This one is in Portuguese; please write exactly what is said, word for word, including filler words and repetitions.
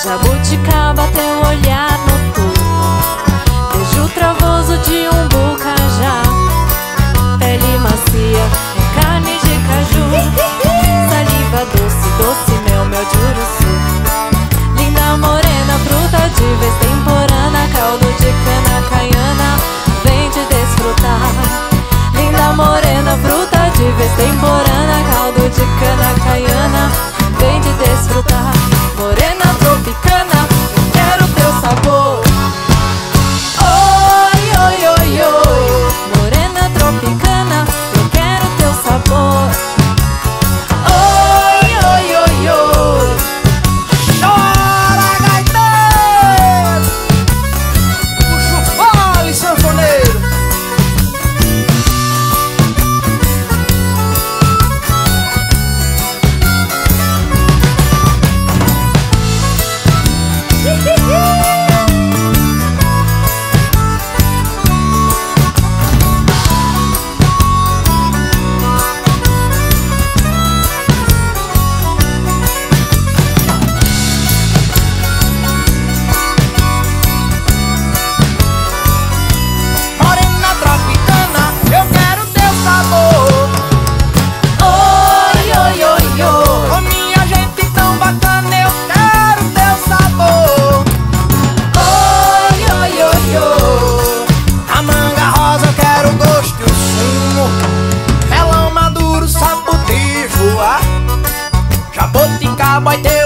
jabuticaba, teu olhar noturno, beijo travoso de um bucajá, pele macia, carne de caju, saliva doce, doce mel, mel de uruçu. Linda morena, fruta de vez temporana, caldo de cana caiana, vem te desfrutar. Linda morena, fruta de vez temporana, caldo de cana caiana, vem te desfrutar. Morena tropicana, eu quero teu sabor. Oi, oi, oi, oi. Morena tropicana, eu quero teu sabor. Oi, oi, oi, oi. Chora, gaiteiro! Puxa o fole, sanfoneiro! Jabuticaba,